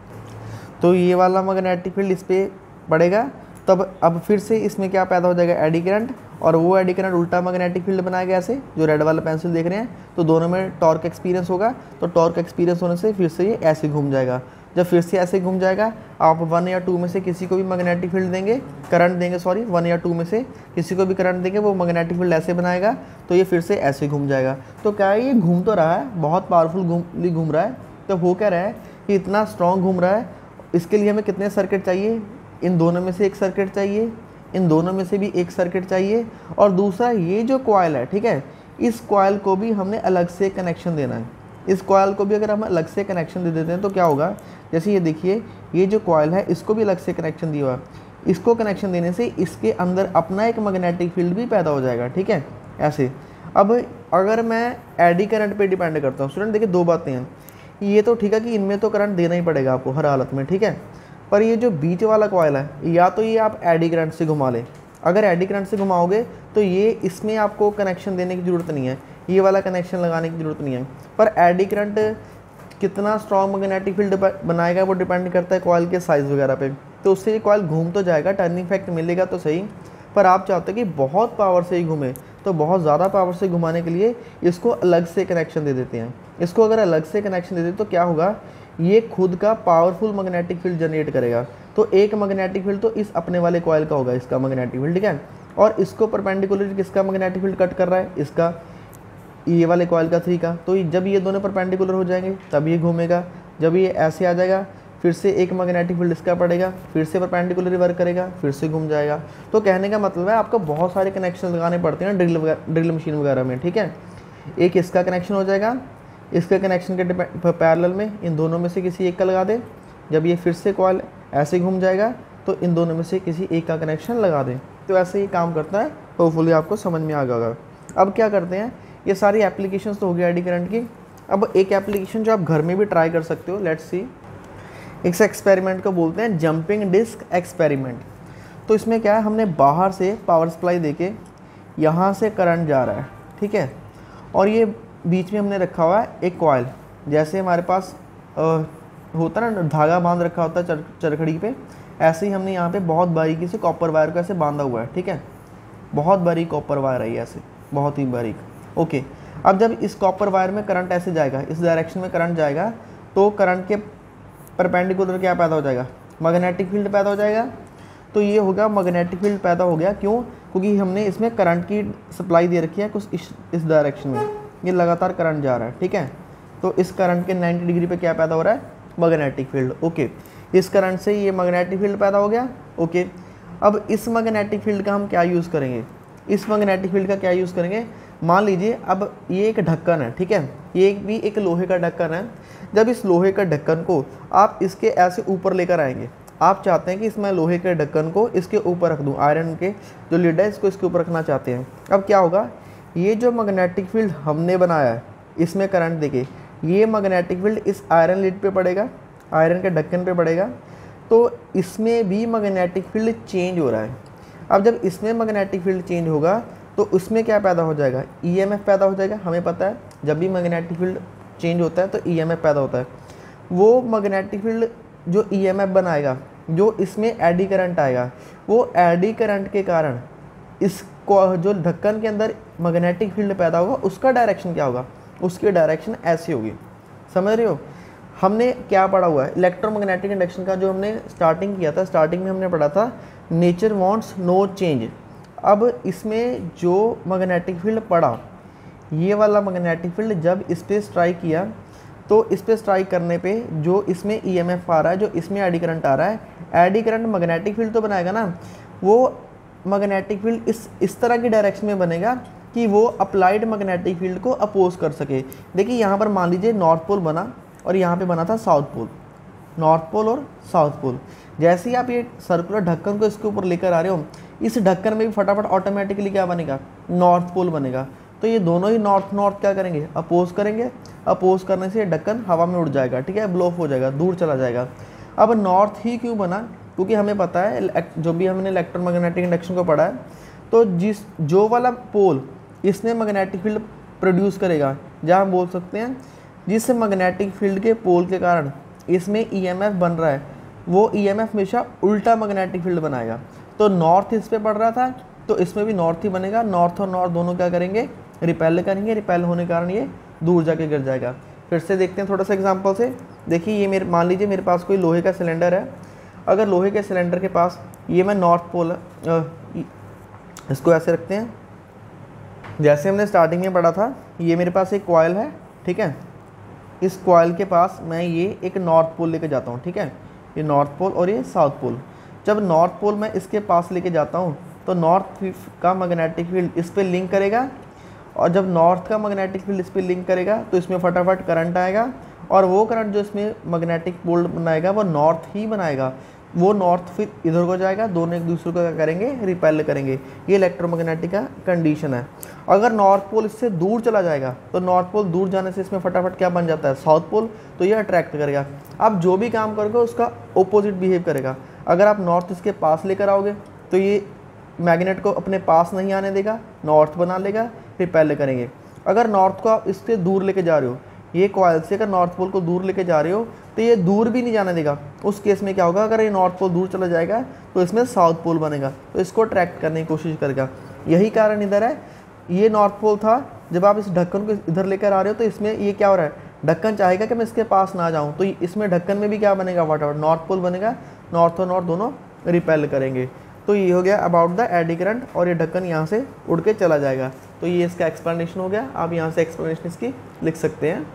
तो ये वाला मैग्नेटिक फील्ड इस पर पड़ेगा, तब अब फिर से इसमें क्या पैदा हो जाएगा, एडी करंट, और वो एडी करंट उल्टा मैग्नेटिक फील्ड बनाएगा ऐसे, जो रेड वाला पेंसिल देख रहे हैं। तो दोनों में टॉर्क एक्सपीरियंस होगा, तो टॉर्क एक्सपीरियंस होने से फिर से ये ऐसे घूम जाएगा। जब फिर से ऐसे घूम जाएगा, आप वन या टू में से किसी को भी मैग्नेटिक फील्ड देंगे, करंट देंगे, सॉरी वन या टू में से किसी को भी करंट देंगे, वो मैग्नेटिक फील्ड ऐसे बनाएगा, तो ये फिर से ऐसे घूम जाएगा। तो क्या है, ये घूम तो रहा है, बहुत पावरफुल घूम घूम रहा है। तो हो क्या रहा है कि इतना स्ट्रॉन्ग घूम रहा है, इसके लिए हमें कितने सर्किट चाहिए, इन दोनों में से एक सर्किट चाहिए, इन दोनों में से भी एक सर्किट चाहिए, और दूसरा ये जो कॉइल है, ठीक है, इस कॉइल को भी हमने अलग से कनेक्शन देना है। इस कॉइल को भी अगर हम अलग से कनेक्शन दे देते हैं तो क्या होगा, जैसे ये देखिए, ये जो कॉइल है इसको भी अलग से कनेक्शन दिया हुआ है। इसको कनेक्शन देने से इसके अंदर अपना एक मैग्नेटिक फील्ड भी पैदा हो जाएगा, ठीक है, ऐसे। अब अगर मैं एडी करंट पे डिपेंड करता हूँ, स्टूडेंट देखिए दो बातें हैं, ये तो ठीक है कि इनमें तो करंट देना ही पड़ेगा आपको हर हालत में, ठीक है, पर ये जो बीच वाला कॉइल है, या तो ये आप एडी करंट से घुमा लें। अगर एडी करंट से घुमाओगे तो ये इसमें आपको कनेक्शन देने की ज़रूरत नहीं है, ये वाला कनेक्शन लगाने की ज़रूरत नहीं है। पर एडी करंट कितना स्ट्रॉन्ग मैग्नेटिक फील्ड बनाएगा वो डिपेंड करता है कॉइल के साइज़ वगैरह पे। तो उससे ये कॉइल घूम तो जाएगा, टर्निंग इफेक्ट मिलेगा तो सही, पर आप चाहते हो कि बहुत पावर से ही घूमे, तो बहुत ज़्यादा पावर से घुमाने के लिए इसको अलग से कनेक्शन दे देते हैं। इसको अगर अलग से कनेक्शन दे देते तो क्या होगा, ये खुद का पावरफुल मैग्नेटिक फील्ड जनरेट करेगा। तो एक मैग्नेटिक फील्ड तो इस अपने वाले कॉइल का होगा, इसका मैग्नेटिक फील्ड, ठीक है, और इसको परपेंडिकुलर किसका मैग्नेटिक फील्ड कट कर रहा है, इसका, ये वाले कॉइल का थ्री का। तो जब ये दोनों परपेंडिकुलर हो जाएंगे तब ये घूमेगा। जब ये ऐसे आ जाएगा फिर से एक मैग्नेटिक फील्ड इसका पड़ेगा, फिर से परपेंडिकुलर वर्क करेगा, फिर से घूम जाएगा। तो कहने का मतलब है आपको बहुत सारे कनेक्शन लगाने पड़ते हैं ड्रिल ड्रिल मशीन वगैरह में, ठीक है। एक इसका कनेक्शन हो जाएगा, इसके कनेक्शन के पैरेलल में इन दोनों में से किसी एक का लगा दें। जब ये फिर से कॉइल ऐसे घूम जाएगा तो इन दोनों में से किसी एक का कनेक्शन लगा दें। तो ऐसे ही काम करता है, होपफुली आपको समझ में आ गया होगा। अब क्या करते हैं, ये सारी एप्लीकेशंस तो हो गई एडी करंट की। अब एक एप्लीकेशन जो आप घर में भी ट्राई कर सकते हो, लेट्स सी, इस एक्सपेरिमेंट को बोलते हैं जंपिंग डिस्क एक्सपेरिमेंट। तो इसमें क्या है, हमने बाहर से पावर सप्लाई देके यहाँ से करंट जा रहा है, ठीक है, और ये बीच में हमने रखा हुआ है एक कॉइल, जैसे हमारे पास आ, होता है ना धागा बांध रखा होता है चर, चरखड़ी पे, ऐसे ही हमने यहाँ पे बहुत बारीकी से कॉपर वायर को ऐसे बांधा हुआ है, ठीक है, बहुत बारीक कॉपर वायर है ऐसे, बहुत ही बारीक, ओके। अब जब इस कॉपर वायर में करंट ऐसे जाएगा, इस डायरेक्शन में करंट जाएगा, तो करंट के परपेंडिकुलर क्या पैदा हो जाएगा, मैग्नेटिक फील्ड पैदा हो जाएगा। तो ये होगा मैग्नेटिक फील्ड पैदा हो गया, क्यों, क्योंकि हमने इसमें करंट की सप्लाई दे रखी है कुछ इस इस डायरेक्शन में, ये लगातार करंट जा रहा है, ठीक है। तो इस करंट के नब्बे डिग्री पे क्या पैदा हो रहा है, मैग्नेटिक फील्ड, ओके। इस करंट से ये मैग्नेटिक फील्ड पैदा हो गया, ओके। अब इस मैग्नेटिक फील्ड का हम क्या यूज़ करेंगे, इस मैग्नेटिक फील्ड का क्या यूज़ करेंगे, मान लीजिए अब ये एक ढक्कन है, ठीक है, ये एक भी एक लोहे का ढक्कन है। जब इस लोहे का ढक्कन को आप इसके ऐसे ऊपर लेकर आएंगे, आप चाहते हैं कि इसमें लोहे के ढक्कन को इसके ऊपर रख दूं, आयरन के जो लिड है इसको इसके ऊपर रखना चाहते हैं। अब क्या होगा, ये जो मैग्नेटिक फील्ड हमने बनाया है इसमें करंट देके, ये मैग्नेटिक फील्ड इस आयरन लिड पे पड़ेगा, आयरन के ढक्कन पे पड़ेगा, तो इसमें भी मैग्नेटिक फील्ड चेंज हो रहा है। अब जब इसमें मैग्नेटिक फील्ड चेंज होगा तो उसमें क्या पैदा हो जाएगा, ईएमएफ पैदा हो जाएगा। हमें पता है जब भी मैग्नेटिक फील्ड चेंज होता है तो ईएमएफ पैदा होता है। वो मैग्नेटिक फील्ड जो ईएमएफ बनाएगा, जो इसमें एडी करंट आएगा, वो एडी करंट के कारण इस जो ढक्कन के अंदर मैग्नेटिक फील्ड पैदा होगा उसका डायरेक्शन क्या होगा, उसकी डायरेक्शन ऐसी होगी। समझ रहे हो? हमने क्या पढ़ा हुआ है इलेक्ट्रोमैग्नेटिक इंडक्शन का, जो हमने स्टार्टिंग किया था, स्टार्टिंग में हमने पढ़ा था नेचर वांट्स नो चेंज। अब इसमें जो मैग्नेटिक फील्ड पड़ा, ये वाला मैग्नेटिक फील्ड जब इस पर स्ट्राइक किया तो इस पर स्ट्राइक करने पे जो इसमें ईएमएफ आ रहा है, जो इसमें एडी करंट आ रहा है, एडी करंट मैग्नेटिक फील्ड तो बनाएगा ना, वो मैग्नेटिक फील्ड इस इस तरह की डायरेक्शन में बनेगा कि वो अप्लाइड मैग्नेटिक फील्ड को अपोज कर सके। देखिए यहाँ पर मान लीजिए नॉर्थ पोल बना और यहाँ पे बना था साउथ पोल, नॉर्थ पोल और साउथ पोल। जैसे ही आप ये सर्कुलर ढक्कन को इसके ऊपर लेकर आ रहे हो, इस ढक्कन में भी फटाफट ऑटोमेटिकली क्या बनेगा, नॉर्थ पोल बनेगा। तो ये दोनों ही नॉर्थ नॉर्थ क्या करेंगे, अपोज करेंगे। अपोज करने से ये ढक्कन हवा में उड़ जाएगा, ठीक है, ब्लो हो जाएगा, दूर चला जाएगा। अब नॉर्थ ही क्यों बना, क्योंकि हमें पता है जो भी हमने इलेक्ट्रोमैग्नेटिक इंडक्शन को पढ़ा है, तो जिस जो वाला पोल इसने मैग्नेटिक फील्ड प्रोड्यूस करेगा, जहाँ हम बोल सकते हैं जिस मैग्नेटिक फील्ड के पोल के कारण इसमें ईएमएफ बन रहा है, वो ईएमएफ हमेशा उल्टा मैग्नेटिक फील्ड बनाएगा। तो नॉर्थ इस पे पड़ रहा था तो इसमें भी नॉर्थ ही बनेगा। नॉर्थ और नॉर्थ दोनों क्या करेंगे, रिपेल करेंगे। रिपेल होने के कारण ये दूर जाके गिर जाएगा। फिर से देखते हैं थोड़ा सा एग्जांपल से। देखिए ये मेरे मान लीजिए मेरे पास कोई लोहे का सिलेंडर है। अगर लोहे के सिलेंडर के पास ये मैं नॉर्थ पोल, इसको ऐसे रखते हैं जैसे हमने स्टार्टिंग में पढ़ा था, ये मेरे पास एक कॉइल है, ठीक है। इस कॉइल के पास मैं ये एक नॉर्थ पोल लेके जाता हूँ, ठीक है, ये नॉर्थ पोल और ये साउथ पोल। जब नॉर्थ पोल मैं इसके पास लेके जाता हूँ तो नॉर्थ का मैग्नेटिक फील्ड इस पर लिंक करेगा, और जब नॉर्थ का मैग्नेटिक फील्ड इस पर लिंक करेगा तो इसमें फटाफट करंट आएगा, और वो करंट जो इसमें मैग्नेटिक पोल बनाएगा वो नॉर्थ ही बनाएगा। वो नॉर्थ फिर इधर को जाएगा, दोनों एक दूसरे को क्या करेंगे, रिपेल करेंगे। ये इलेक्ट्रोमैग्नेटिक का कंडीशन है। अगर नॉर्थ पोल इससे दूर चला जाएगा तो नॉर्थ पोल दूर जाने से इसमें फटाफट क्या बन जाता है, साउथ पोल, तो ये अट्रैक्ट करेगा। आप जो भी काम करोगे उसका ओपोजिट बिहेव करेगा। अगर आप नॉर्थ इसके पास लेकर आओगे तो ये मैग्नेट को अपने पास नहीं आने देगा, नॉर्थ बना लेगा, रिपेल करेंगे। अगर नॉर्थ को आप इससे दूर लेके जा रहे हो, ये कॉइल से अगर नॉर्थ पोल को दूर लेके जा रहे हो तो ये दूर भी नहीं जाने देगा। उस केस में क्या होगा, अगर ये नॉर्थ पोल दूर चला जाएगा तो इसमें साउथ पोल बनेगा, तो इसको अट्रैक्ट करने की कोशिश करेगा। यही कारण इधर है, ये नॉर्थ पोल था, जब आप इस ढक्कन को इधर लेकर आ रहे हो तो इसमें ये क्या हो रहा है, ढक्कन चाहेगा कि मैं इसके पास ना जाऊँ, तो इसमें ढक्कन में भी क्या बनेगा, वाट नॉर्थ पोल बनेगा। नॉर्थ और नॉर्थ दोनों रिपेल करेंगे। तो ये हो गया अबाउट द एडी करंट, और ये ढक्कन यहाँ से उड़ के चला जाएगा। तो ये इसका एक्सप्लेनेशन हो गया। आप यहाँ से एक्सप्लेनेशन इसकी लिख सकते हैं।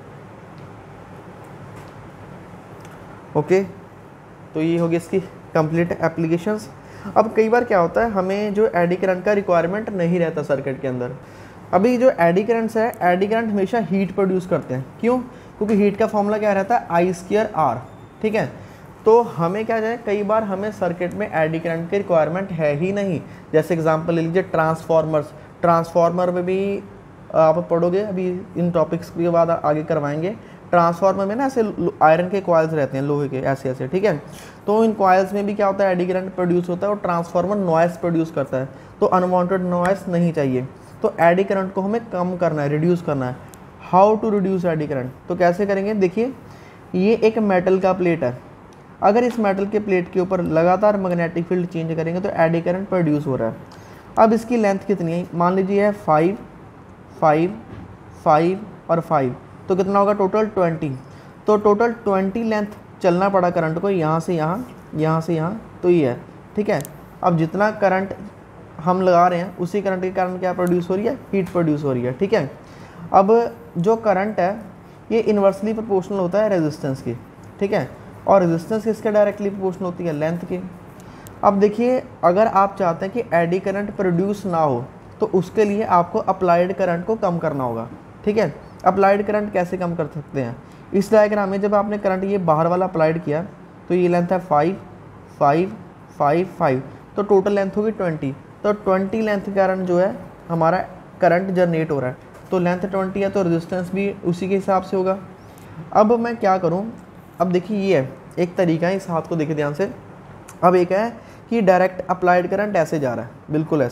ओके, तो ये होगी इसकी कंप्लीट एप्लीकेशंस। अब कई बार क्या होता है, हमें जो एडी करंट का रिक्वायरमेंट नहीं रहता सर्किट के अंदर। अभी जो एडी करंट्स है, एडी करंट हमेशा हीट प्रोड्यूस करते हैं। क्यों? क्योंकि हीट का फॉर्मूला क्या रहता है, आई स्क्वायर आर, ठीक है। तो हमें क्या जाए, कई बार हमें सर्किट में एडी करंट की रिक्वायरमेंट है ही नहीं। जैसे एग्जांपल ले लीजिए ट्रांसफार्मर्स। ट्रांसफार्मर में भी आप पढ़ोगे, अभी इन टॉपिक्स के बाद आगे करवाएंगे। ट्रांसफार्मर में ना ऐसे आयरन के कॉइल्स रहते हैं, लोहे के, ऐसे ऐसे, ठीक है। तो इन कॉइल्स में भी क्या होता है, एडी करंट प्रोड्यूस होता है, और ट्रांसफार्मर नॉइस प्रोड्यूस करता है। तो अनवांटेड नॉइस नहीं चाहिए, तो एडी करंट को हमें कम करना है, रिड्यूस करना है। How to reduce eddy current, तो कैसे करेंगे, देखिए ये एक मेटल का प्लेट है। अगर इस मेटल के प्लेट के ऊपर लगातार मैग्नेटिक फील्ड चेंज करेंगे तो एडी करंट प्रोड्यूस हो रहा है। अब इसकी लेंथ कितनी है, मान लीजिए है फाइव फाइव फाइव और फाइव, तो कितना होगा टोटल ट्वेंटी। तो टोटल ट्वेंटी लेंथ चलना पड़ा करंट को, यहाँ से यहाँ, यहाँ से यहाँ, तो ये है, ठीक है। अब जितना करंट हम लगा रहे हैं उसी करंट के कारण क्या प्रोड्यूस हो रही है, हीट प्रोड्यूस हो रही है, ठीक है। अब जो करंट है ये इन्वर्सली प्रोपोर्शनल होता है रेजिस्टेंस की, ठीक है, और रेजिस्टेंस किसके डायरेक्टली प्रोपोर्शनल होती है, लेंथ की। अब देखिए अगर आप चाहते हैं कि एडी करंट प्रोड्यूस ना हो तो उसके लिए आपको अप्लाइड करंट को कम करना होगा, ठीक है। अप्लाइड करंट कैसे कम कर सकते हैं, इस डायग्राम में जब आपने करंट ये बाहर वाला अप्लाइड किया तो ये लेंथ है फाइव फाइव फाइव फाइव, तो टोटल लेंथ होगी ट्वेंटी। तो ट्वेंटी लेंथ के कारण जो है हमारा करंट जनरेट हो रहा है, तो लेंथ ट्वेंटी है तो रेजिस्टेंस भी उसी के हिसाब से होगा। अब मैं क्या करूं, अब देखिए ये है एक तरीका है, इस हाथ को देखिए ध्यान से। अब एक है कि डायरेक्ट अप्लाइड करंट ऐसे जा रहा है, बिल्कुल ऐसे,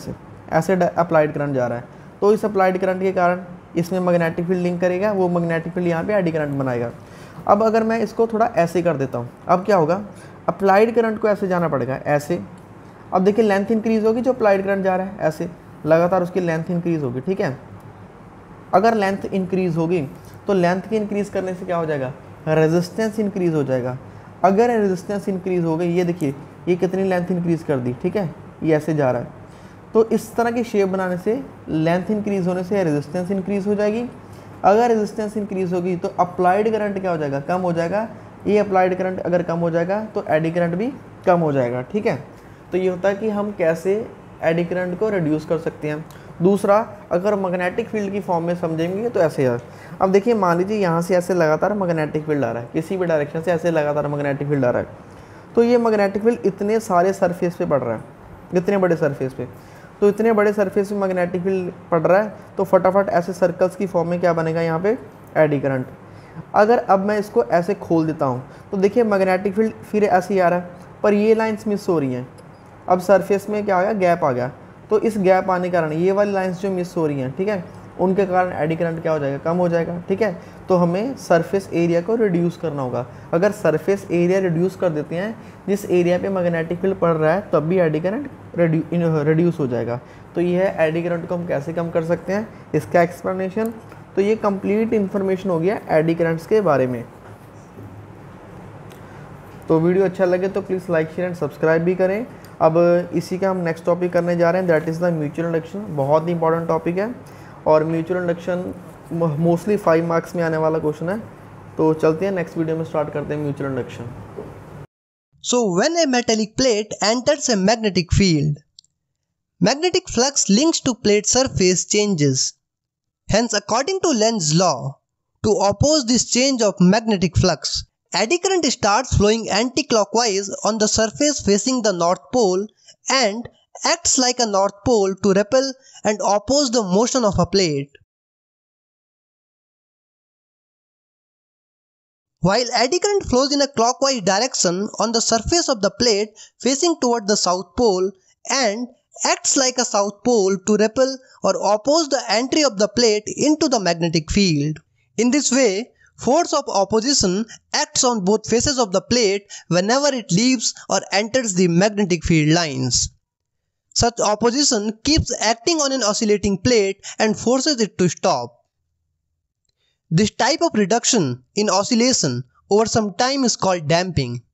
ऐसे अप्लाइड करंट जा रहा है, तो इस अप्लाइड करंट के कारण इसमें मैग्नेटिक फील्ड लिंक करेगा, वो मैग्नेटिक फील्ड यहाँ पे एडी करंट बनाएगा। अब अगर मैं इसको थोड़ा ऐसे कर देता हूँ, अब क्या होगा, अप्लाइड करंट को ऐसे जाना पड़ेगा ऐसे। अब देखिए लेंथ इंक्रीज होगी, जो अप्लाइड करंट जा रहा है ऐसे लगातार उसकी लेंथ इंक्रीज होगी, ठीक है। अगर लेंथ इंक्रीज होगी तो लेंथ के इंक्रीज करने से क्या हो जाएगा, रेजिस्टेंस इंक्रीज हो जाएगा। अगर रेजिस्टेंस इंक्रीज हो गई, ये देखिए ये कितनी लेंथ इंक्रीज कर दी, ठीक है, ये ऐसे जा रहा है। तो इस तरह की शेप बनाने से लेंथ इंक्रीज होने से रेजिस्टेंस इंक्रीज हो जाएगी। अगर रेजिस्टेंस इंक्रीज होगी तो अप्लाइड करंट क्या हो जाएगा, कम हो जाएगा। ये अप्लाइड करंट अगर कम हो जाएगा तो एडी करंट भी कम हो जाएगा, ठीक है। तो ये होता है कि हम कैसे एडी करंट को रिड्यूस कर सकते हैं। दूसरा, अगर मैग्नेटिक फील्ड की फॉर्म में समझेंगे तो ऐसे है। अब देखिए मान लीजिए यहाँ से ऐसे लगातार मैग्नेटिक फील्ड आ रहा है, किसी भी डायरेक्शन से ऐसे लगातार मैग्नेटिक फील्ड आ रहा है, तो ये मैग्नेटिक फील्ड इतने सारे सरफेस पे पड़ रहा है, इतने बड़े सरफेस पे, तो इतने बड़े सरफेस पे मैग्नेटिक फील्ड पड़ रहा है, तो फटाफट ऐसे सर्कल्स की फॉर्म में क्या बनेगा यहाँ पे, एडी करंट। अगर अब मैं इसको ऐसे खोल देता हूँ तो देखिए मैग्नेटिक फील्ड फिर ऐसे ही आ रहा है, पर ये लाइंस मिस हो रही हैं। अब सरफेस में क्या आ गया, गैप आ गया, तो इस गैप आने के कारण ये वाली लाइंस जो मिस हो रही हैं, ठीक है, उनके कारण एडी करंट क्या हो जाएगा, कम हो जाएगा, ठीक है। तो हमें सरफेस एरिया को रिड्यूस करना होगा। अगर सरफेस एरिया रिड्यूस कर देते हैं, जिस एरिया पे मैग्नेटिक फील्ड पड़ रहा है, तब भी एडी करंट रिड्यूस हो जाएगा। तो ये है एडी करंट को हम कैसे कम कर सकते हैं, इसका एक्सप्लेनेशन। तो ये कंप्लीट इन्फॉर्मेशन हो गया एडी करंट्स के बारे में। तो वीडियो अच्छा लगे तो please like share and subscribe भी करें। अब इसी का हम नेक्स्ट टॉपिक करने जा रहे हैं, that is the mutual induction. बहुत ही इंपॉर्टेंट टॉपिक है और mutual induction mostly five marks में आने वाला क्वेश्चन है। तो चलते हैं नेक्स्ट वीडियो में स्टार्ट करते हैं mutual induction. So when a metallic plate enters a magnetic field, magnetic flux linked to plate surface changes. Hence, according to Lenz's law, to oppose this change of magnetic flux, eddy current starts flowing anti-clockwise on the surface facing the north pole and acts like a north pole to repel and oppose the motion of a plate. While eddy current flows in a clockwise direction on the surface of the plate facing toward the south pole and acts like a south pole to repel or oppose the entry of the plate into the magnetic field. In this way, force of opposition acts on both faces of the plate whenever it leaves or enters the magnetic field lines. Such opposition keeps acting on an oscillating plate and forces it to stop. This type of reduction in oscillation over some time is called damping.